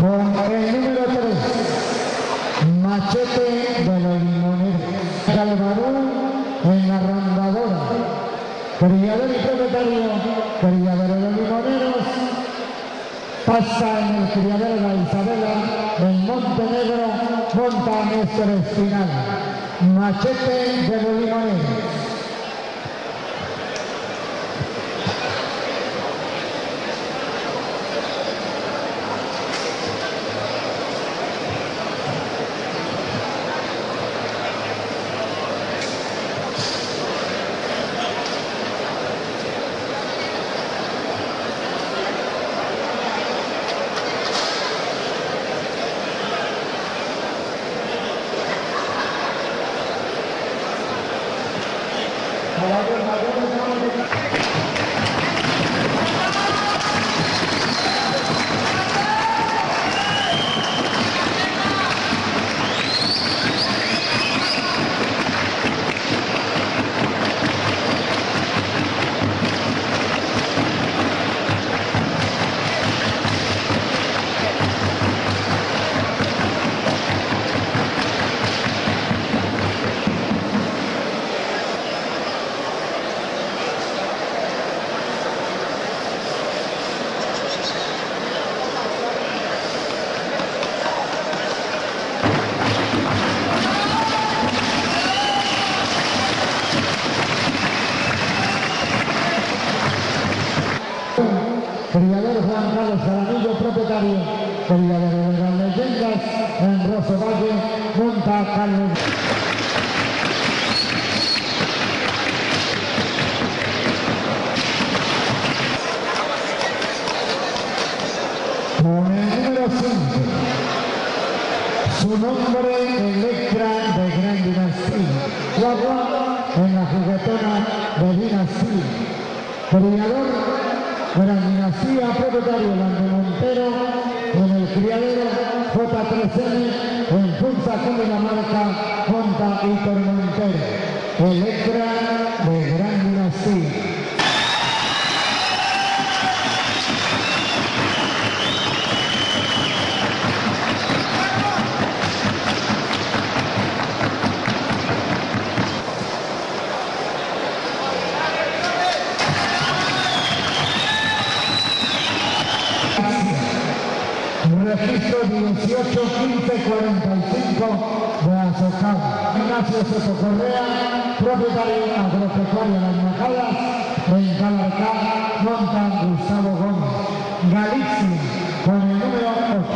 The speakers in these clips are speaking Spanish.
con el número 3, Machete de los Limoneros. Calvarón en la rondadora. Criador y propietario, criadero de los Limoneros. Pasa en el criadero de la Isabela, en Montenegro, monta Néstor Espinal. Machete de los Limoneros. Criador Juan Carlos Jaramillo, propietario, criador de las leyendas, en Rosso Valle, monta Carlos. Con el número 5, su nombre Electra de Gran Dinastía, Guagua en la juguetona de Dinastía, criador Gran Dinastía, propietario Lando Montero, en el criadero J3N, en Funza con la marca Monta y Montero, Electra de Gran Dinastía. Registro 18 15 45 de Azocada. Ignacio Soto Correa, propietario agropecuario Las Majadas, en Calarcá, monta Gustavo Gómez. Galicia, con el número 8.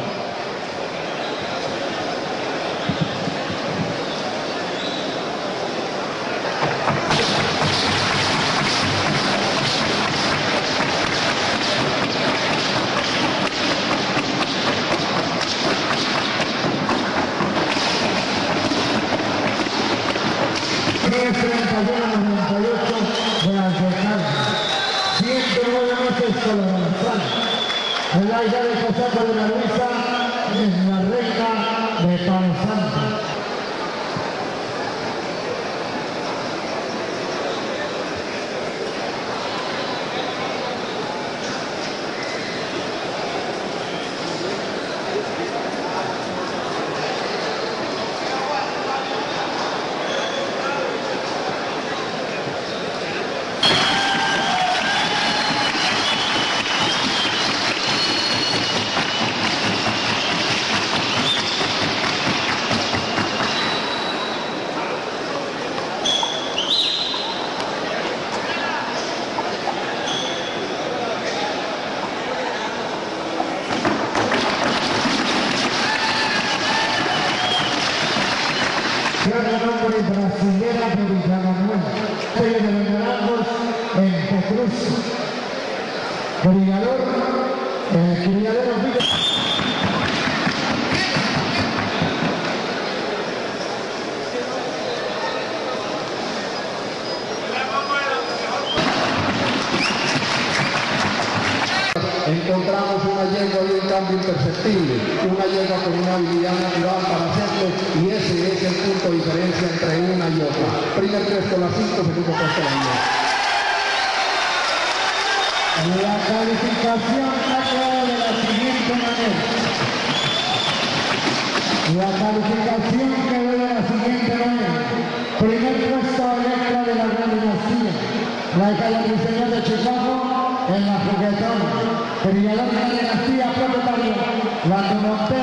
El aire de Cosaco de la Luisa es la reina de Palo Santo. Nombre brasilera de Villamanuel, sello de los Naranjos en Petrus, criador, criadero Villa. Encontramos una yegua y un cambio imperceptible, una yegua con una habilidad natural para hacerlo, y ese es el punto de diferencia entre una y otra. Primer 3 con la 5, segundo 3 con la 10. La calificación ha quedado de la siguiente manera. La calificación quedó de la siguiente manera. Primer puesto Electra de la Gran Dinastía. La hija del diseñador de Chicago en la Juguetón. Brillador de la Dinastía Propietario. La que montó